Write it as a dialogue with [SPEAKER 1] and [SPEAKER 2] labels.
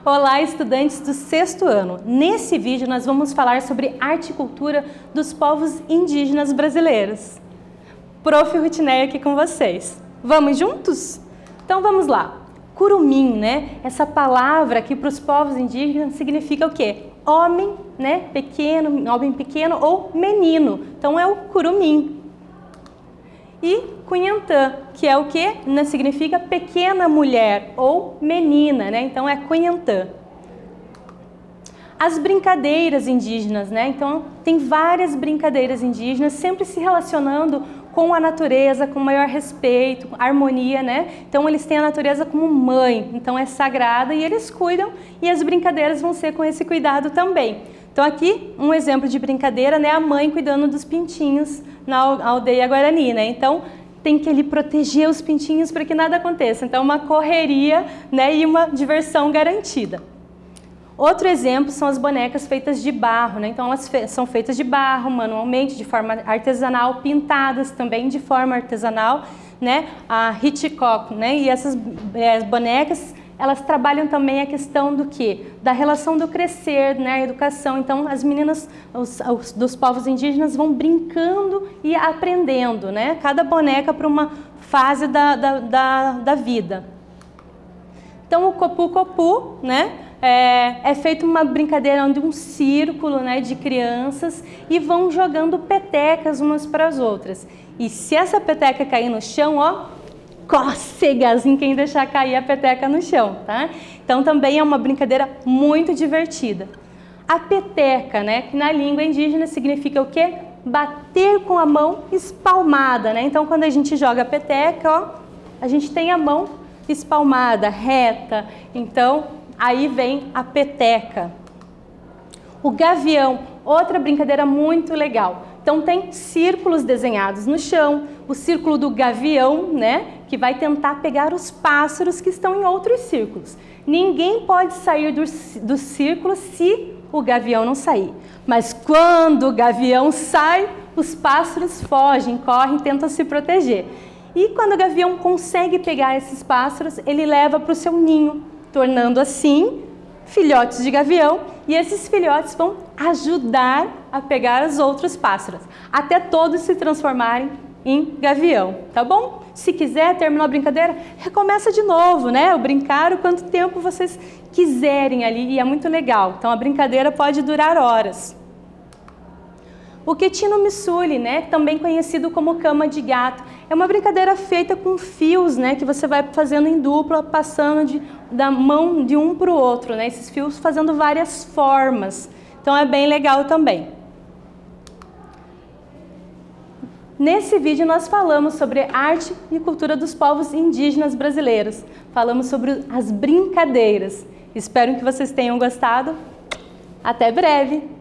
[SPEAKER 1] Olá, estudantes do 6º ano. Nesse vídeo nós vamos falar sobre arte e cultura dos povos indígenas brasileiros. Prof. Rutineia aqui com vocês. Vamos juntos? Então vamos lá. Curumim, né? Essa palavra aqui para os povos indígenas significa o quê? Homem, né? Pequeno, homem pequeno ou menino. Então é o curumim. E Cunhantã, que é o quê? Significa pequena mulher ou menina, né? Então é Cunhantã. As brincadeiras indígenas, né? Então tem várias brincadeiras indígenas, sempre se relacionando com a natureza, com maior respeito, harmonia, né? Então eles têm a natureza como mãe, então é sagrada e eles cuidam e as brincadeiras vão ser com esse cuidado também. Então aqui um exemplo de brincadeira, né? A mãe cuidando dos pintinhos na aldeia Guarani, né? Então tem que ele proteger os pintinhos para que nada aconteça. Então uma correria, né? E uma diversão garantida. Outro exemplo são as bonecas feitas de barro, né? Então elas são feitas de barro manualmente, de forma artesanal, pintadas também de forma artesanal, né? A Hitchcock, né? E essas bonecas, elas trabalham também a questão do quê? Da relação do crescer, né? A educação. Então as meninas dos povos indígenas vão brincando e aprendendo, né? Cada boneca para uma fase da vida. Então o copu-copu, né? É feita uma brincadeira onde um círculo, né, de crianças e vão jogando petecas umas para as outras. E se essa peteca cair no chão, ó, cócegas em quem deixar cair a peteca no chão, tá? Então também é uma brincadeira muito divertida. A peteca, né, que na língua indígena significa o quê? Bater com a mão espalmada, né? Então quando a gente joga a peteca, ó, a gente tem a mão espalmada, reta. Então aí vem a peteca. O gavião, outra brincadeira muito legal. Então tem círculos desenhados no chão, o círculo do gavião, né, que vai tentar pegar os pássaros que estão em outros círculos. Ninguém pode sair do círculo se o gavião não sair. Mas quando o gavião sai, os pássaros fogem, correm, tentam se proteger. E quando o gavião consegue pegar esses pássaros, ele leva para o seu ninho, tornando assim filhotes de gavião, e esses filhotes vão ajudar a pegar os outros pássaros, até todos se transformarem em gavião, tá bom? Se quiser, terminou a brincadeira, recomeça de novo, né? O brincar o quanto tempo vocês quiserem ali, e é muito legal. Então a brincadeira pode durar horas. O Quetino-Missule, né, também conhecido como cama de gato, é uma brincadeira feita com fios, né, que você vai fazendo em dupla, passando da mão de um para o outro, né, esses fios fazendo várias formas. Então é bem legal também. Nesse vídeo nós falamos sobre arte e cultura dos povos indígenas brasileiros. Falamos sobre as brincadeiras. Espero que vocês tenham gostado. Até breve!